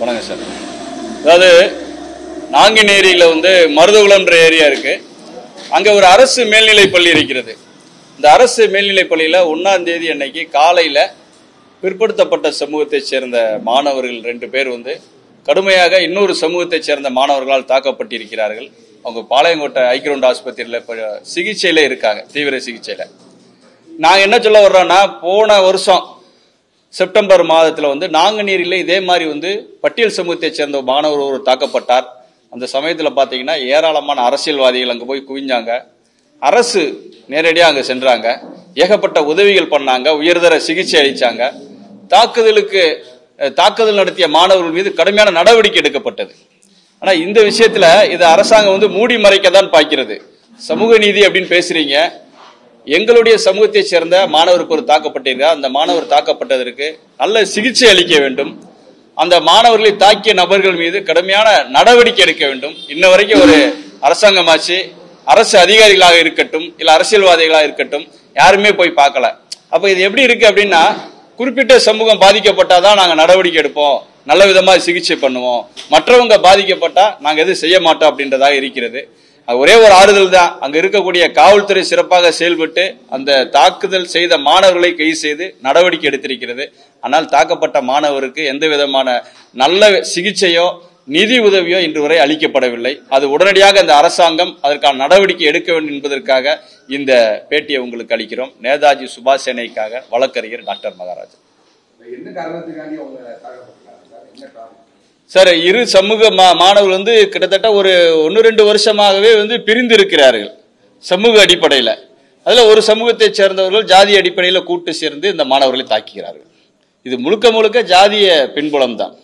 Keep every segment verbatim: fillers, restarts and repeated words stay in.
வணக்கம் சார். அதாவது நாங்குநேரியில் வந்து மருதகுளம்ன்ற ஏரியா இருக்கு. அங்கே ஒரு அரசு மேல்நிலை பள்ளி இருக்கிறது. இந்த அரசு மேல்நிலை பள்ளியில் ஒன்றாம் தேதி அன்னைக்கு காலையில் பிற்படுத்தப்பட்ட சமூகத்தை சேர்ந்த மாணவர்கள் ரெண்டு பேர் வந்து கடுமையாக இன்னொரு சமூகத்தை சேர்ந்த மாணவர்களால் தாக்கப்பட்டிருக்கிறார்கள். அவங்க பாளையங்கோட்டை ஐக்கிரவுண்ட் ஆஸ்பத்திரியில் இப்போ சிகிச்சையில் இருக்காங்க, தீவிர சிகிச்சையில். நாங்கள் என்ன சொல்ல வர்றோம்னா, போன வருஷம் செப்டம்பர் மாதத்தில் வந்து நாங்குநேரியில் இதே மாதிரி வந்து பட்டியல் சமூகத்தை சேர்ந்த மாணவர் ஒரு தாக்கப்பட்டார். அந்த சமயத்தில் பார்த்தீங்கன்னா ஏராளமான அரசியல்வாதிகள் அங்கே போய் குவிஞ்சாங்க. அரசு நேரடியாக அங்கே சென்றாங்க, ஏகப்பட்ட உதவிகள் பண்ணாங்க, உயர்தர சிகிச்சை அளித்தாங்க. தாக்குதலுக்கு தாக்குதல் நடத்திய மாணவர்கள் மீது கடுமையான நடவடிக்கை எடுக்கப்பட்டது. ஆனால் இந்த விஷயத்தில் இது அரசாங்கம் வந்து மூடி மறைக்க தான் பார்க்கிறது. சமூக நீதி அப்படின்னு பேசுறீங்க. எங்களுடைய சமூகத்தை சேர்ந்த மாணவருக்கு ஒரு தாக்கப்பட்டிருக்கார். அந்த மாணவர் தாக்கப்பட்டதற்கு நல்ல சிகிச்சை அளிக்க வேண்டும். அந்த மாணவர்களை தாக்கிய நபர்கள் மீது கடுமையான நடவடிக்கை எடுக்க வேண்டும். இன்ன வரைக்கும் ஒரு அரசாங்கமாச்சு, அரசு அதிகாரிகளாக இருக்கட்டும், இல்ல அரசியல்வாதிகளாக இருக்கட்டும், யாருமே போய் பார்க்கல. அப்ப இது எப்படி இருக்கு அப்படின்னா, குறிப்பிட்ட சமூகம் பாதிக்கப்பட்டாதான் நாங்க நடவடிக்கை எடுப்போம், நல்ல விதமா சிகிச்சை பண்ணுவோம், மற்றவங்க பாதிக்கப்பட்டா நாங்க எதுவும் செய்ய மாட்டோம் அப்படின்றதாக இருக்கிறது. ஒரே ஒரு ஆறுதல் தான், அங்க இருக்கக்கூடிய காவல்துறை சிறப்பாக செயல்பட்டு அந்த தாக்குதல் செய்த மாணவர்களை கைது செய்து நடவடிக்கை எடுத்திருக்கிறது. ஆனால் தாக்கப்பட்ட மாணவருக்கு எந்த விதமான நல்ல சிகிச்சையோ நிதி உதவியோ இன்று வரை அளிக்கப்படவில்லை. அது உடனடியாக அந்த அரசாங்கம் அதற்கான நடவடிக்கை எடுக்க வேண்டும் என்பதற்காக இந்த பேட்டியை உங்களுக்கு அளிக்கிறோம். நேதாஜி சுபாஷ் சேனைக்காக வழக்கறிஞர் டாக்டர் மகாராஜ். சார், இரு சமூக மாணவர்கள் வந்து கிட்டத்தட்ட ஒரு ஒன்னு ரெண்டு வருஷமாகவே வந்து பிரிந்து இருக்கிறார்கள் சமூக அடிப்படையில். அதுல ஒரு சமூகத்தை சேர்ந்தவர்கள் ஜாதி அடிப்படையில் கூட்டு சேர்ந்து இந்த மாணவர்களை தாக்குகிறார்கள். இது முழுக்க முழுக்க ஜாதிய பின்புலம் தான்.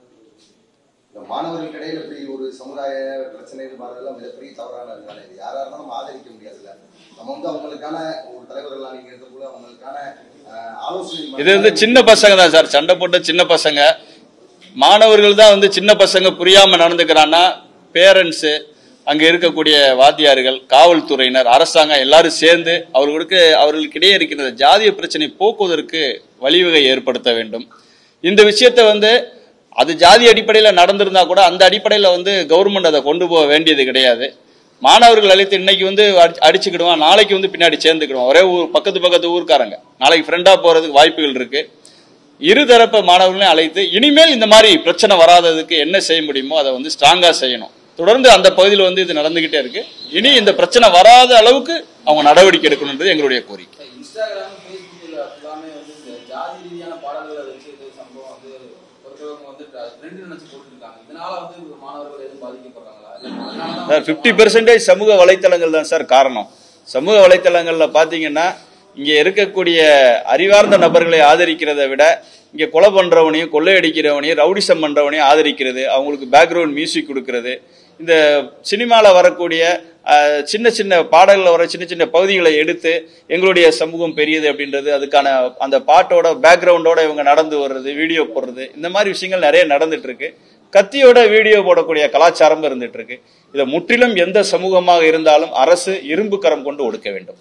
இது வந்து சின்ன பசங்க தான் சார், சண்டை போட்ட சின்ன பசங்க. மாணவர்கள் தான் வந்து சின்ன பசங்க புரியாம நடந்துக்கிறான்னா பேரண்ட்ஸ், அங்க இருக்கக்கூடிய வாத்தியார்கள், காவல்துறையினர், அரசாங்கம் எல்லாரும் சேர்ந்து அவர்களுக்கு அவர்களுக்கிடையே இருக்கிற ஜாதிய பிரச்சனை போக்குவதற்கு வழிவகை ஏற்படுத்த வேண்டும். இந்த விஷயத்தை வந்து அது ஜாதி அடிப்படையில் நடந்திருந்தா கூட அந்த அடிப்படையில் வந்து கவர்மெண்ட் அதை கொண்டு போக வேண்டியது கிடையாது. மாணவர்கள் அழைத்து இன்னைக்கு வந்து அடிச்சுக்கிடுவான், நாளைக்கு வந்து பின்னாடி சேர்ந்துக்கிடுவான். ஒரே ஊர் பக்கத்து பக்கத்து ஊருக்காரங்க, நாளைக்கு ஃப்ரெண்டா போறதுக்கு வாய்ப்புகள் இருக்கு. இருதரப்பு மாணவர்களையும் அழைத்து இனிமேல் இந்த மாதிரி பிரச்சனை வராததுக்கு என்ன செய்ய முடியுமோ அதை வந்து ஸ்ட்ராங்கா செய்யணும். தொடர்ந்து அந்த பகுதியில் வந்து இது நடந்துகிட்டே இருக்கு. இனி இந்த பிரச்சனை வராத அளவுக்கு அவங்க நடவடிக்கை எடுக்கணும்ன்றது எங்களுடைய கோரிக்கை. பிப்டி பெர்சன்டேஜ் சமூக வலைத்தளங்கள் தான் சார் காரணம். சமூக வலைத்தளங்கள்ல பாத்தீங்கன்னா இங்க இருக்கக்கூடிய அறிவார்ந்த நபர்களை ஆதரிக்கிறதை விட இங்க கொலை பண்றவனையும் கொள்ளையடிக்கிறவனையும் ரவுடிசம் பண்றவனையும் ஆதரிக்கிறது, அவங்களுக்கு பேக்ரவுண்ட் மியூசிக் கொடுக்கறது, இந்த சினிமாவில் வரக்கூடிய சின்ன சின்ன பாடல்கள் வர சின்ன சின்ன பகுதிகளை எடுத்து எங்களுடைய சமூகம் பெரியது அப்படின்றது, அதுக்கான அந்த பாட்டோட பேக்ரவுண்டோட இவங்க நடந்து வர்றது, வீடியோ போடுறது, இந்த மாதிரி விஷயங்கள் நிறைய நடந்துட்டு இருக்கு. கத்தியோட வீடியோ போடக்கூடிய கலாச்சாரம் இருந்துட்டு இருக்கு. இதை முற்றிலும் எந்த சமூகமாக இருந்தாலும் அரசு இரும்பு கரம் கொண்டு ஒடுக்க வேண்டும்.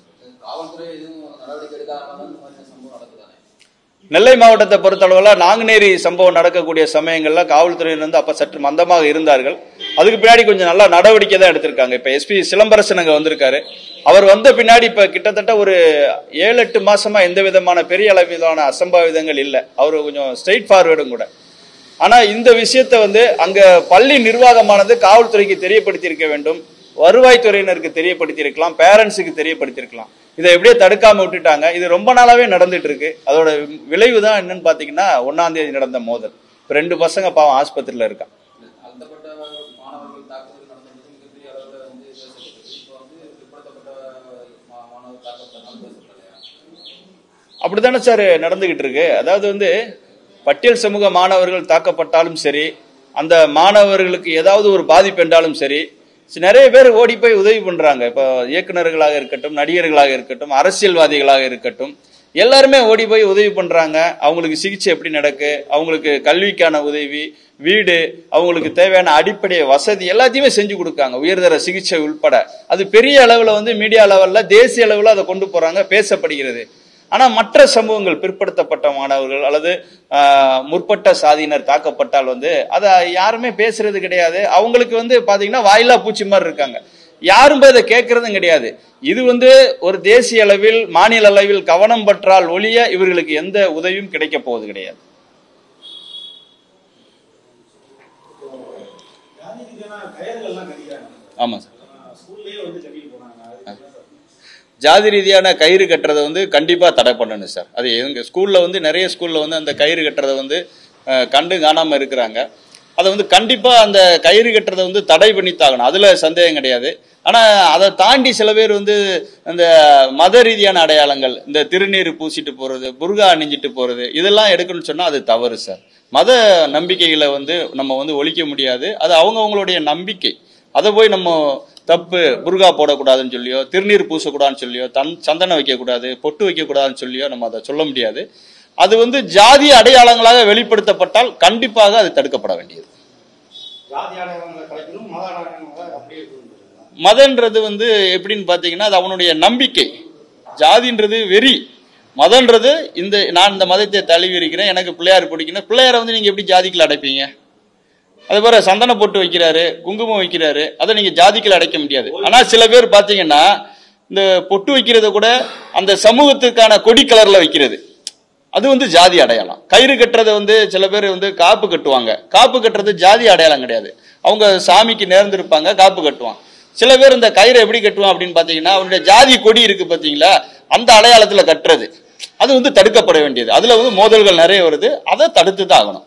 நெல்லை மாவட்டத்தை பொறுத்தளவில் நாங்குநேரி சம்பவம் நடக்கக்கூடிய சமயங்கள்ல காவல்துறையினர் வந்து அப்ப சற்று மந்தமாக இருந்தார்கள். அதுக்கு பின்னாடி கொஞ்சம் நல்ல நடவடிக்கை தான் எடுத்திருக்காங்க. இப்ப எஸ்பி சிலம்பரசன் அங்க வந்திருக்காரு. அவர் வந்த பின்னாடி இப்ப கிட்டத்தட்ட ஒரு ஏழு எட்டு மாசமா எந்த விதமான பெரிய அளவிலான அசம்பாவிதங்கள் இல்லை. அவரு கொஞ்சம் ஸ்ட்ரெயிட் ஃபார்வேர்டும் கூட. ஆனா இந்த விஷயத்த வந்து அங்க பள்ளி நிர்வாகமானது காவல்துறைக்கு தெரியப்படுத்தி இருக்க வேண்டும், வருவாய்த்துறையினருக்கு தெரியப்படுத்தி இருக்கலாம், பேரண்ட்ஸுக்கு தெரியப்படுத்தி இருக்கலாம். இதை எப்படியே தடுக்காம விட்டுட்டாங்க. இது ரொம்ப நாளாவே நடந்துட்டு இருக்கு. அதோட விளைவு தான் என்னன்னு பாத்தீங்கன்னா ஒன்னாம் தேதி நடந்த மோதல். இப்ப ரெண்டு பசங்க பாவம் ஆஸ்பத்திரியில இருக்கான். அப்படித்தானே சார் நடந்துகிட்டு இருக்கு. அதாவது வந்து பட்டியல் சமூக மாணவர்கள் தாக்கப்பட்டாலும் சரி, அந்த மாணவர்களுக்கு ஏதாவது ஒரு பாதிப்பு என்றாலும் சரி, நிறைய பேர் ஓடி போய் உதவி பண்றாங்க. இப்போ இயக்குநர்களாக இருக்கட்டும், நடிகர்களாக இருக்கட்டும், அரசியல்வாதிகளாக இருக்கட்டும், எல்லாருமே ஓடி போய் உதவி பண்றாங்க. அவங்களுக்கு சிகிச்சை எப்படி நடக்கு, அவங்களுக்கு கல்விக்கான உதவி, வீடு, அவங்களுக்கு தேவையான அடிப்படை வசதி எல்லாத்தையுமே செஞ்சு கொடுக்காங்க, உயர்தர சிகிச்சை உள்பட. அது பெரிய அளவுல வந்து மீடியா லெவல்ல, தேசிய அளவுல அதை கொண்டு போறாங்க, பேசப்படுகிறது. ஆனா மற்ற சமூகங்கள், பிற்படுத்தப்பட்ட மாணவர்கள் அல்லது முற்பட்ட சாதியினர் தாக்கப்பட்டால் வந்து அதை யாருமே பேசுறது கிடையாது. அவங்களுக்கு வந்து பாத்தீங்கன்னா வாயிலா பூச்சி மாதிரி இருக்காங்க. யாரும் அதை கேட்கறதும் கிடையாது. இது வந்து ஒரு தேசிய அளவில், மாநில அளவில் கவனம் பெற்றால் ஒழிய இவர்களுக்கு எந்த உதவியும் கிடைக்க போவது கிடையாது. ஆமா சார். ஜாதி ரீதியான கயிறு கட்டுறதை வந்து கண்டிப்பா தடை பண்ணணும் சார். அது எங்க ஸ்கூல்ல வந்து நிறைய ஸ்கூல்ல வந்து அந்த கயிறு கட்டுறதை வந்து கண்டு காணாம இருக்கிறாங்க. அதை வந்து கண்டிப்பா அந்த கயிறு கட்டுறதை வந்து தடை பண்ணித்தாகணும், அதுல சந்தேகம் கிடையாது. ஆனா அதை தாண்டி சில பேர் வந்து இந்த மத ரீதியான அடையாளங்கள், இந்த திருநீர் பூசிட்டு போறது, புர்கா அணிஞ்சிட்டு போறது, இதெல்லாம் எடுக்கணும்னு சொன்னா அது தவறு சார். மத நம்பிக்கைகளை வந்து நம்ம வந்து ஒழிக்க முடியாது. அது அவங்க அவங்களுடைய நம்பிக்கை. அதை போய் நம்ம தப்பு, புர்கா போடக்கூடாதுன்னு சொல்லியோ, திருநீர் பூசக்கூடாதுன்னு சொல்லியோ, தன் சந்தனம் வைக்கக்கூடாது, பொட்டு வைக்கக்கூடாதுன்னு சொல்லியோ நம்ம அதை சொல்ல முடியாது. அது வந்து ஜாதி அடையாளங்களாக வெளிப்படுத்தப்பட்டால் கண்டிப்பாக அது தடுக்கப்பட வேண்டியது. மதன்றது வந்து எப்படின்னு பாத்தீங்கன்னா அது அவனுடைய நம்பிக்கை. ஜாதின்றது வெறி, மதன்றது இந்த நான் இந்த மதத்தை தழுவி இருக்கிறேன், எனக்கு பிள்ளையார் பிடிக்கணும். பிள்ளையாரை வந்து நீங்க எப்படி ஜாதிக்குள்ள அடைப்பீங்க? அது போல சந்தன போட்டு வைக்கிறாரு, குங்குமம் வைக்கிறாரு, அதை நீங்க ஜாதிக்குள்ள அடைக்க முடியாது. ஆனா சில பேர் பாத்தீங்கன்னா இந்த பொட்டு வைக்கிறத கூட அந்த சமூகத்துக்கான கொடி கலர்ல வைக்கிறது, அது வந்து ஜாதி அடையாளம். கயிறு கட்டுறதை வந்து சில பேர் வந்து காப்பு கட்டுவாங்க. காப்பு கட்டுறது ஜாதி அடையாளம் கிடையாது. அவங்க சாமிக்கு நேர்ந்திருப்பாங்க, காப்பு கட்டுவான். சில பேர் இந்த கயிறை எப்படி கட்டுவான் அப்படின்னு பாத்தீங்கன்னா அவனுடைய ஜாதி கொடி இருக்கு பாத்தீங்களா, அந்த அடையாளத்துல கட்டுறது, அது வந்து தடுக்கப்பட வேண்டியது. அதுல வந்து மோதல்கள் நிறைய வருது, அதை தடுத்து தான் ஆகணும்.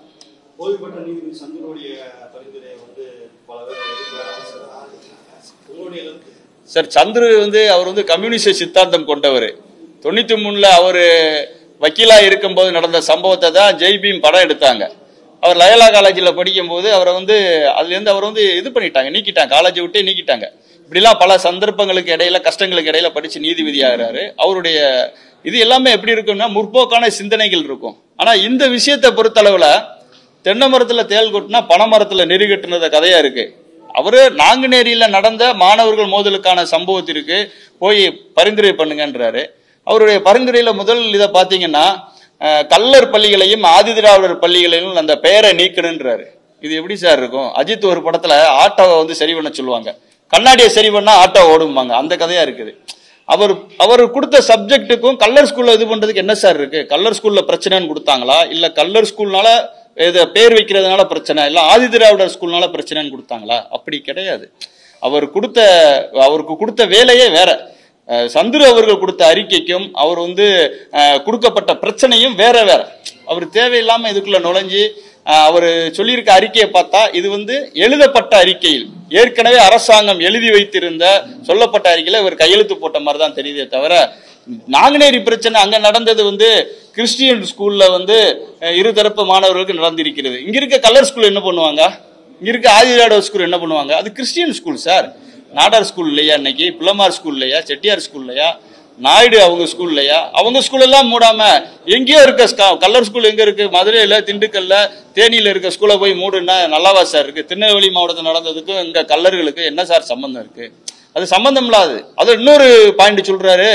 சார், சந்துரு வந்து அவர் வந்து கம்யூனிஸ்ட் சித்தாந்தம் கொண்டவர். தொண்ணூத்தி மூணுல அவரு வக்கீலா இருக்கும் போது நடந்த சம்பவத்தை தான் ஜெய்பீம் படம் எடுத்தாங்க. அவர் லயோலா காலேஜில் படிக்கும் போது அவரை வந்து அதுல இருந்து அவர் வந்து இது பண்ணிட்டாங்க, நீக்கிட்டாங்க, காலேஜை விட்டே நீக்கிட்டாங்க. இப்படிலாம் பல சந்தர்ப்பங்களுக்கு இடையில, கஷ்டங்களுக்கு இடையில படிச்சு நீதிபதி ஆகிறாரு. அவருடைய இது எல்லாமே எப்படி இருக்கும்னா முற்போக்கான சிந்தனைகள் இருக்கும். ஆனா இந்த விஷயத்தை பொறுத்தளவுல தென்னை மரத்துல தேல் கொட்டினா பனை மரத்துல நெறி கட்டுனத கதையா இருக்கு. அவரு நாங்குநேரியில நடந்த மாணவர்கள் மோதலுக்கான சம்பவத்திற்கு போய் பரிந்துரை பண்ணுங்கன்றாரு. அவருடைய பரிந்துரையில முதல் இதை பாத்தீங்கன்னா கல்லர் பள்ளிகளையும் ஆதி திராவிடர் பள்ளிகளையும் அந்த பெயரை நீக்கணுன்றாரு. இது எப்படி சார் இருக்கும்? அஜித் ஒரு படத்துல ஆட்டோவை வந்து சரி பண்ண சொல்லுவாங்க, கண்ணாடியை சரி பண்ணா ஆட்டோ ஓடும்பாங்க, அந்த கதையா இருக்குது. அவர் அவர் கொடுத்த சப்ஜெக்டுக்கும் கல்லர் ஸ்கூல்ல இது பண்றதுக்கு என்ன சார் இருக்கு? கல்லர் ஸ்கூல்ல பிரச்சனைன்னு கொடுத்தாங்களா, இல்ல கல்லர் ஸ்கூல்னால பேர் வைக்கிறதுனால பிரச்சனை, இல்ல ஆதி திராவிடர் ஸ்கூல்னால பிரச்சனைன்னு கொடுத்தாங்களா? அப்படி கிடையாது. அவர் கொடுத்த அவருக்கு கொடுத்த வேலையே வேற. சந்துரு அவர்கள் கொடுத்த அறிக்கைக்கும் அவர் வந்து கொடுக்கப்பட்ட பிரச்சனையும் வேற வேற. அவர் தேவையில்லாம இதுக்குள்ள நுழைஞ்சு அவர் சொல்லியிருக்க அறிக்கையை பார்த்தா இது வந்து எழுதப்பட்ட அறிக்கையில் ஏற்கனவே அரசாங்கம் எழுதி வைத்திருந்த சொல்லப்பட்ட அறிக்கையில இவர் கையெழுத்து போட்ட மாதிரி தான் தெரியுதே தவிர, நாங்குநேரி பிரச்சனை அங்க நடந்தது வந்து கிறிஸ்டியன் ஸ்கூல்ல வந்து இருதரப்பு மாணவர்களுக்கு நடந்திருக்கிறது. இங்க இருக்க கல்லர் ஸ்கூல் என்ன பண்ணுவாங்க, இங்க இருக்க ஆதி திராவிடர் ஸ்கூல் என்ன பண்ணுவாங்க? அது Christian school sir. Nadar school இல்லையா, இன்னைக்கு பிள்ளமார் ஸ்கூல் இல்லையா, செட்டியார் ஸ்கூல் இல்லையா, நாயுடு அவங்க ஸ்கூல் இல்லையா? அவங்க ஸ்கூல் எல்லாம் மூடாம எங்கேயோ இருக்க கல்லர் ஸ்கூல் எங்க இருக்கு? மதுரையில, திண்டுக்கல்ல, தேனியில இருக்க ஸ்கூலை போய் மூடுன்னா நல்லாவா சார் இருக்கு? திருநெல்வேலி மாவட்டத்தில் நடந்ததுக்கும் இங்க கல்லர்களுக்கு என்ன சார் சம்பந்தம் இருக்கு? அது சம்பந்தம் இல்லாது. அது இன்னொரு பாயிண்ட் சொல்றாரு,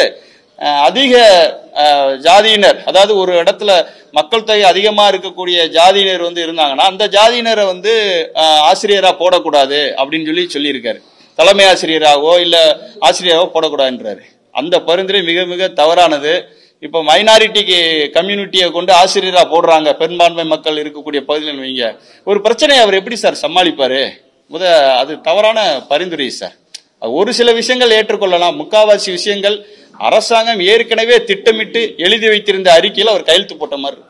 அதிக ஜாதியினர், அதாவது ஒரு இடத்துல மக்கள் தொகை அதிகமா இருக்கக்கூடிய ஜாதியினர் வந்து இருந்தாங்கன்னா அந்த ஜாதியினரை வந்து ஆசிரியரா போடக்கூடாது அப்படின்னு சொல்லி சொல்லியிருக்காரு. தலைமை ஆசிரியராகவோ இல்ல ஆசிரியராகவோ போடக்கூடாதுன்றாரு. அந்த பரிந்துரை மிக மிக தவறானது. இப்ப மைனாரிட்டிக்கு கம்யூனிட்டியை கொண்டு ஆசிரியரா போடுறாங்க, பெரும்பான்மை மக்கள் இருக்கக்கூடிய பகுதியில் வைங்க, ஒரு பிரச்சனையை அவர் எப்படி சார் சமாளிப்பாரு? முத அது தவறான பரிந்துரை சார். ஒரு சில விஷயங்கள் ஏற்றுக்கொள்ளலாம், முக்காவாசி விஷயங்கள் அரசாங்கம் ஏற்கனவே திட்டமிட்டு எழுதி வைத்திருந்த அறிக்கையில் அவர் கையெழுத்து போட்ட மாதிரி.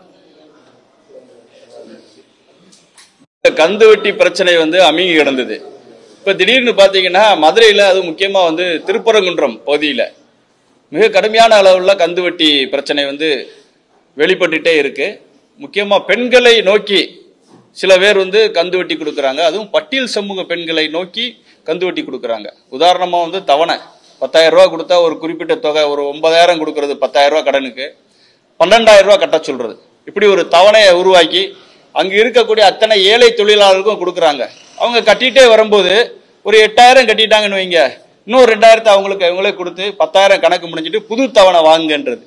கந்து வெட்டி பிரச்சனை வந்து அமுங்கி கிடந்தது. இப்ப திடீர்னு பாத்தீங்கன்னா மதுரையில, அது முக்கியமா வந்து திருப்பரங்குன்றம் பகுதியில மிக கடுமையான அளவுல கந்து வெட்டி பிரச்சனை வந்து வெளிப்பட்டுட்டே இருக்கு. முக்கியமா பெண்களை நோக்கி சில பேர் வந்து கந்து வெட்டி கொடுக்கறாங்க. அதுவும் பட்டியல் சமூக பெண்களை நோக்கி கந்து வெட்டி கொடுக்கறாங்க. உதாரணமா வந்து தவணை பத்தாயிரம் ரூபாய் கொடுத்தா ஒரு குறிப்பிட்ட தொகை, ஒரு ஒன்பதாயிரம் கொடுக்கறது பத்தாயிரம் ரூபாய் கடனுக்கு, பன்னெண்டாயிரம் ரூபாய் கட்ட சொல்றது. இப்படி ஒரு தவணையை உருவாக்கி அங்க இருக்கக்கூடிய அத்தனை ஏழை தொழிலாளர்களுக்கும் கொடுக்கறாங்க. அவங்க கட்டிட்டே வரும்போது ஒரு எட்டாயிரம் கட்டிட்டாங்கன்னு வைங்க, இன்னொரு ரெண்டாயிரத்தை அவங்களுக்கு அவங்களே கொடுத்து பத்தாயிரம் கணக்கு முடிஞ்சிட்டு புது தவணை வாங்குன்றது.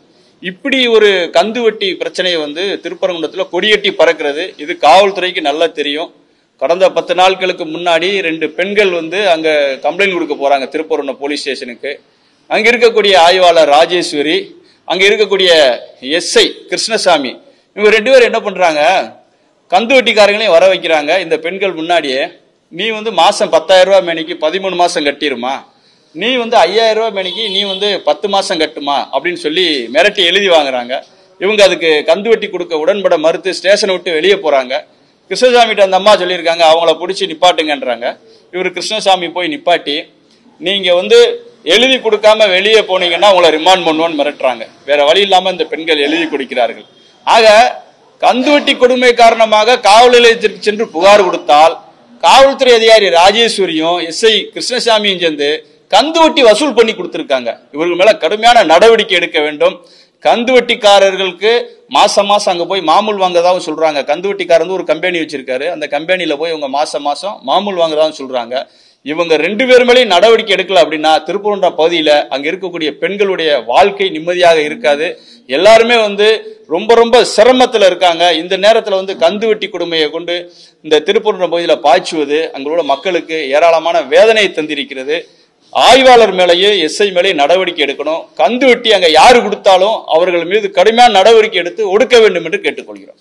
இப்படி ஒரு கந்துவட்டி பிரச்சனையை வந்து திருப்பரங்குன்றத்தில் கொடியட்டி பறக்கிறது. இது காவல்துறைக்கு நல்லா தெரியும். கடந்த பத்து நாட்களுக்கு முன்னாடி ரெண்டு பெண்கள் வந்து அங்க கம்ப்ளைண்ட் கொடுக்க போறாங்க திருப்பரங்குன்றம் போலீஸ் ஸ்டேஷனுக்கு. அங்க இருக்கக்கூடிய ஆய்வாளர் ராஜேஸ்வரி, அங்க இருக்கக்கூடிய எஸ்ஐ கிருஷ்ணசாமி, இவங்க ரெண்டு பேரும் என்ன பண்றாங்க, கந்துவட்டிக்காரங்களையும் வர வைக்கிறாங்க. இந்த பெண்கள் முன்னாடியே நீ வந்து மாசம் பத்தாயிரம் ரூபாய் மேனிக்கு பதிமூணு மாசம் கட்டிருமா, நீ வந்து ஐயாயிரம் ரூபாய் மேனிக்கு நீ வந்து பத்து மாசம் கட்டுமா அப்படின்னு சொல்லி மிரட்டி எழுதி வாங்குறாங்க. இவங்க அதுக்கு கந்துவட்டி கொடுக்க உடன்பட மறுத்து ஸ்டேஷனை விட்டு வெளியே போறாங்க. கிருஷ்ணசாமிகிட்ட அந்த அம்மா சொல்லியிருக்காங்க அவங்கள பிடிச்சி நிப்பாட்டுங்கன்றாங்க. இவர் கிருஷ்ணசாமி போய் நிப்பாட்டி நீங்க வந்து எழுதி கொடுக்காம வெளியே போனீங்கன்னா உங்களை ரிமாண்ட் பண்ணுவோன்னு மிரட்டுறாங்க. வேற வழி இல்லாம இந்த பெண்கள் எழுதி கொடுக்கிறார்கள். ஆக கந்துவட்டி கொடுமை காரணமாக காவல் நிலையத்திற்கு சென்று புகார் கொடுத்தால் காவல்துறை அதிகாரி ராஜேஸ்வரியும் எஸ்ஐ கிருஷ்ணசாமியும் சேர்ந்து கந்துவட்டி வசூல் பண்ணி கொடுத்திருக்காங்க. இவர்கள் மேல கடுமையான நடவடிக்கை எடுக்க வேண்டும். கந்துவட்டிக்காரர்களுக்கு மாசம் மாசம் அங்க போய் மாமூல் வாங்கதான் சொல்றாங்க. கந்துவட்டிக்காரர் வந்து ஒரு கம்பெனி வச்சிருக்காரு, அந்த கம்பெனியில போய் இவங்க மாசம் மாசம் மாமூல் வாங்கதான் சொல்றாங்க. இவங்க ரெண்டு பேர் மேலேயும் நடவடிக்கை எடுக்கல அப்படின்னா திருப்பரங்குன்றம் பகுதியில அங்க இருக்கக்கூடிய பெண்களுடைய வாழ்க்கை நிம்மதியாக இருக்காது. எல்லாருமே வந்து ரொம்ப ரொம்ப சிரமத்துல இருக்காங்க. இந்த நேரத்துல வந்து கந்துவட்டி கொடுமையை கொண்டு இந்த திருப்பரங்குன்றம் பகுதியில பாய்ச்சுவது அங்களோட மக்களுக்கு ஏராளமான வேதனையை தந்திருக்கிறது. ஆய்வாளர் மேலேயே எஸ்ஐ மேலேயே நடவடிக்கை எடுக்கணும். கந்து வெட்டி அங்க யாரு கொடுத்தாலும் அவர்கள் மீது கடுமையான நடவடிக்கை எடுத்து ஒடுக்க வேண்டும் என்று கேட்டுக்கொள்கிறோம்.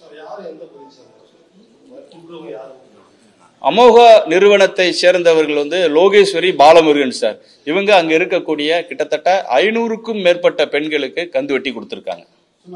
அமோக நிறுவனத்தை சேர்ந்தவர்கள் வந்து லோகேஸ்வரி பாலமுருகன் சார், இவங்க அங்க இருக்கக்கூடிய கிட்டத்தட்ட ஐநூறுக்கும் மேற்பட்ட பெண்களுக்கு கந்து வெட்டி கொடுத்திருக்காங்க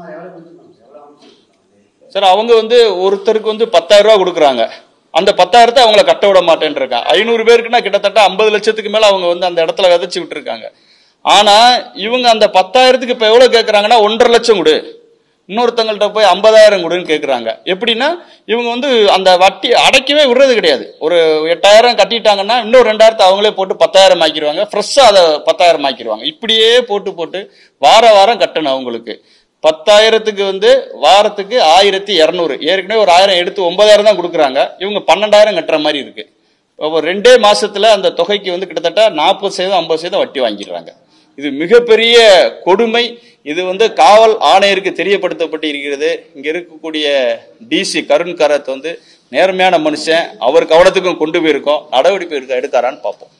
சார். அவங்க வந்து ஒருத்தருக்கு வந்து பத்தாயிரம் ரூபாய் கொடுக்குறாங்க. அந்த பத்தாயிரத்தை அவங்கள கட்ட விட மாட்டேன்னு இருக்காங்க. ஐநூறு பேருக்குன்னா கிட்டத்தட்ட ஐம்பது லட்சத்துக்கு மேல அவங்க வந்து அந்த இடத்துல விதைச்சு விட்டு இருக்காங்க. ஆனா இவங்க அந்த பத்தாயிரத்துக்கு இப்ப எவ்வளவு கேட்கறாங்கன்னா ஒன்றரை லட்சம் கொடு, இன்னொருத்தங்கள்ட்ட போய் ஐம்பதாயிரம் கொடுன்னு கேட்கறாங்க. எப்படின்னா இவங்க வந்து அந்த வட்டி அடைக்கவே விடுறது கிடையாது. ஒரு எட்டாயிரம் கட்டிட்டாங்கன்னா இன்னொரு ரெண்டாயிரத்தை அவங்களே போட்டு பத்தாயிரம் ஆக்கிடுவாங்க, ஃப்ரெஷ்ஷா அதை பத்தாயிரம் ஆக்கிடுவாங்க. இப்படியே போட்டு போட்டு வார வாரம் கட்டணும். அவங்களுக்கு பத்தாயிரத்துக்கு வந்து வாரத்துக்கு ஆயிரத்தி இருநூறு, ஏற்கனவே ஒரு ஆயிரம் எடுத்து ஒன்பதாயிரம் தான் கொடுக்குறாங்க. இவங்க பன்னெண்டாயிரம் கட்டுற மாதிரி இருக்கு. ரெண்டே மாசத்துல அந்த தொகைக்கு வந்து கிட்டத்தட்ட நாற்பது சதவீதம் ஐம்பது சதவீதம் வட்டி வாங்கிடுறாங்க. இது மிகப்பெரிய கொடுமை. இது வந்து காவல் ஆணையருக்கு தெரியப்படுத்தப்பட்டு இருக்கிறது. இங்க இருக்கக்கூடிய டிசி கருண் கரத் வந்து நேர்மையான மனுஷன், அவர் கவனத்துக்கும் கொண்டு போயிருக்கோம். நடவடிக்கை எடுத்தாரான்னு பார்ப்போம்.